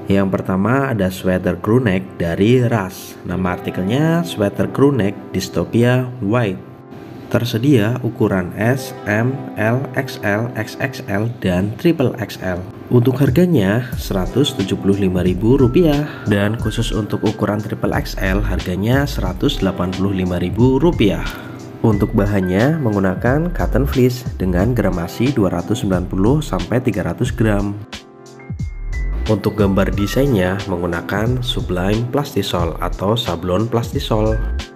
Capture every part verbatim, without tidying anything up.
Yang pertama ada sweater crewneck dari Rush. Nama artikelnya sweater crewneck dystopia white. Tersedia ukuran S, M, L, X L, X X L, dan triple X L. Untuk harganya seratus tujuh puluh lima ribu rupiah, dan khusus untuk ukuran triple X L harganya seratus delapan puluh lima ribu rupiah. Untuk bahannya menggunakan cotton fleece dengan gramasi dua ratus sembilan puluh sampai tiga ratus gram. Untuk gambar desainnya menggunakan sublime plastisol atau sablon plastisol.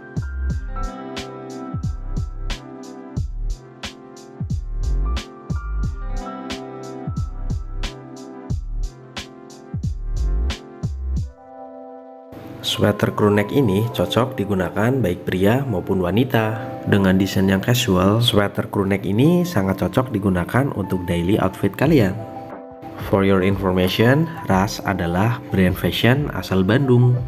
Sweater crewneck ini cocok digunakan baik pria maupun wanita. Dengan desain yang casual, sweater crewneck ini sangat cocok digunakan untuk daily outfit kalian. For your information, Rush adalah brand fashion asal Bandung.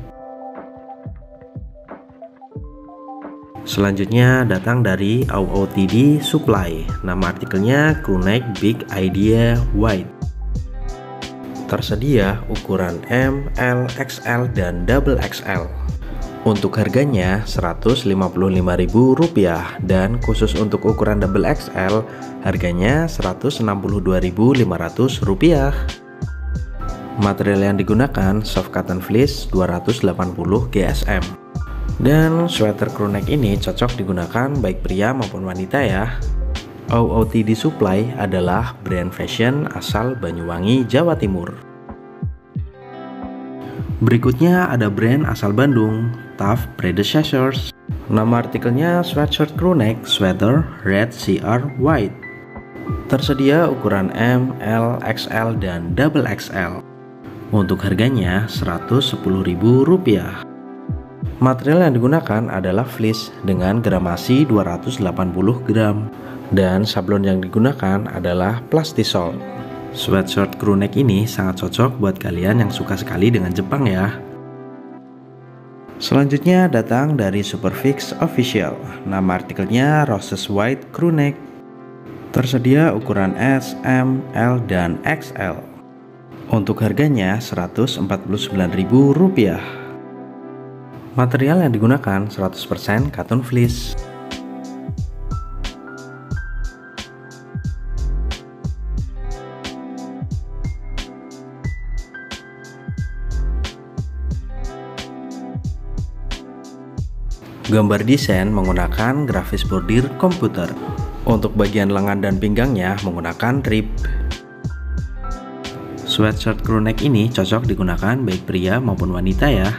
Selanjutnya datang dari O O T D Supply. Nama artikelnya crewneck big idea white. Tersedia ukuran M, L, X L, dan double X L. Untuk harganya seratus lima puluh lima ribu rupiah, dan khusus untuk ukuran double X L harganya seratus enam puluh dua ribu lima ratus rupiah. Material yang digunakan soft cotton fleece dua ratus delapan puluh G S M. Dan sweater crewneck ini cocok digunakan baik pria maupun wanita ya. O O T D Supply adalah brand fashion asal Banyuwangi, Jawa Timur. Berikutnya ada brand asal Bandung, Tough Predecessors. Nama artikelnya sweatshirt crewneck sweater red C R white. Tersedia ukuran M, L, X L, dan double X L. Untuk harganya seratus sepuluh ribu rupiah. Material yang digunakan adalah fleece dengan gramasi dua ratus delapan puluh gram. Dan sablon yang digunakan adalah plastisol. Sweatshirt crewneck ini sangat cocok buat kalian yang suka sekali dengan Jepang ya. Selanjutnya datang dari Superfix Official. Nama artikelnya Roses White Crewneck. Tersedia ukuran S, M, L, dan X L. Untuk harganya seratus empat puluh sembilan ribu rupiah. Material yang digunakan seratus persen cotton fleece. Gambar desain menggunakan grafis bordir komputer. Untuk bagian lengan dan pinggangnya menggunakan rib. Sweatshirt crewneck ini cocok digunakan baik pria maupun wanita ya.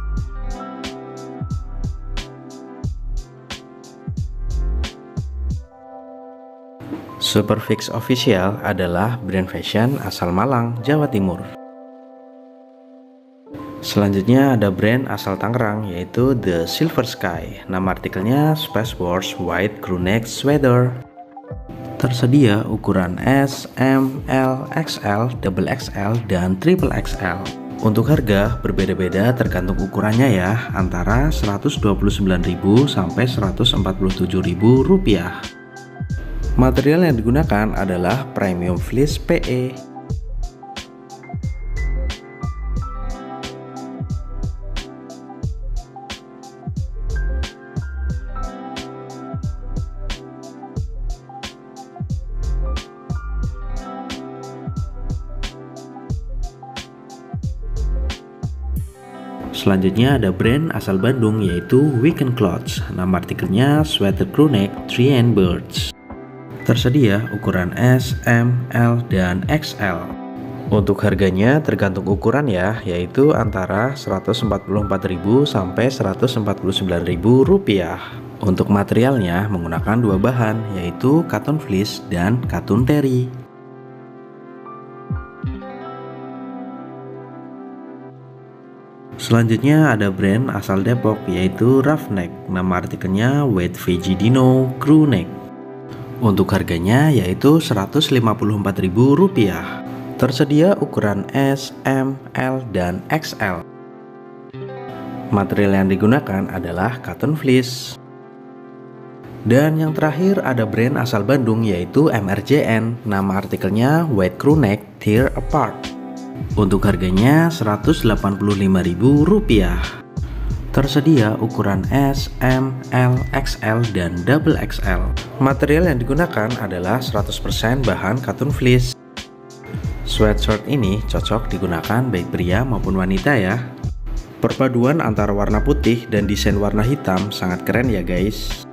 Superfix Official adalah brand fashion asal Malang, Jawa Timur. Selanjutnya ada brand asal Tangerang yaitu The Silver Sky. Nama artikelnya Space Wars White Crewneck Sweater. Tersedia ukuran S, M, L, X L, double X L, dan triple X L. Untuk harga berbeda-beda tergantung ukurannya ya, antara seratus dua puluh sembilan ribu sampai seratus empat puluh tujuh ribu rupiah. Material yang digunakan adalah premium fleece P E. Selanjutnya ada brand asal Bandung yaitu Weekend Clothes. Nama artikelnya Sweater Crewneck Tree and Birds. Tersedia ukuran S, M, L, dan X L. Untuk harganya tergantung ukuran ya, yaitu antara seratus empat puluh empat ribu sampai seratus empat puluh sembilan ribu rupiah. Untuk materialnya menggunakan dua bahan yaitu cotton fleece dan katun teri. Selanjutnya ada brand asal Depok yaitu Roughneck. Nama artikelnya White Veggie Dino Crewneck. Untuk harganya yaitu seratus lima puluh empat ribu rupiah. Tersedia ukuran S, M, L, dan X L. Material yang digunakan adalah cotton fleece. Dan yang terakhir ada brand asal Bandung yaitu M R J N. Nama artikelnya White Crewneck Tear Apart. Untuk harganya seratus delapan puluh lima ribu rupiah. Tersedia ukuran S, M, L, X L, dan double X L. Material yang digunakan adalah seratus persen bahan katun fleece. Sweatshirt ini cocok digunakan baik pria maupun wanita ya. Perpaduan antara warna putih dan desain warna hitam sangat keren ya guys.